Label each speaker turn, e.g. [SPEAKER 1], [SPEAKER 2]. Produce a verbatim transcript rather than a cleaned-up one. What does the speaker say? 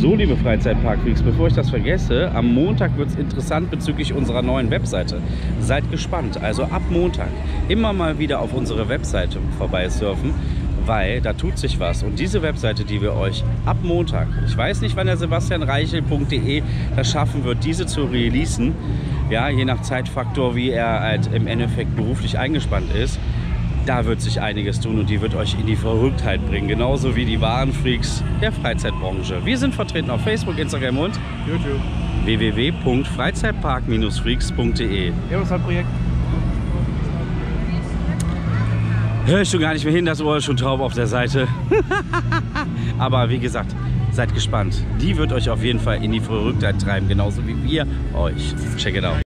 [SPEAKER 1] So, liebe Freizeitpark-Freaks, bevor ich das vergesse, am Montag wird es interessant bezüglich unserer neuen Webseite. Seid gespannt, also ab Montag immer mal wieder auf unsere Webseite vorbeisurfen, weil da tut sich was. Und diese Webseite, die wir euch ab Montag, ich weiß nicht, wann der sebastian reichel punkt de das schaffen wird, diese zu releasen, ja, je nach Zeitfaktor, wie er halt im Endeffekt beruflich eingespannt ist, da wird sich einiges tun und die wird euch in die Verrücktheit bringen, genauso wie die wahren Freaks der Freizeitbranche. Wir sind vertreten auf Facebook, Instagram und
[SPEAKER 2] YouTube.
[SPEAKER 1] w w w punkt freizeitpark freaks punkt de.
[SPEAKER 2] Ja, was hat Projekt?
[SPEAKER 1] Hör ich schon gar nicht mehr hin, das Ohr ist schon taub auf der Seite. Aber wie gesagt, seid gespannt. Die wird euch auf jeden Fall in die Verrücktheit treiben, genauso wie wir euch. Check it out.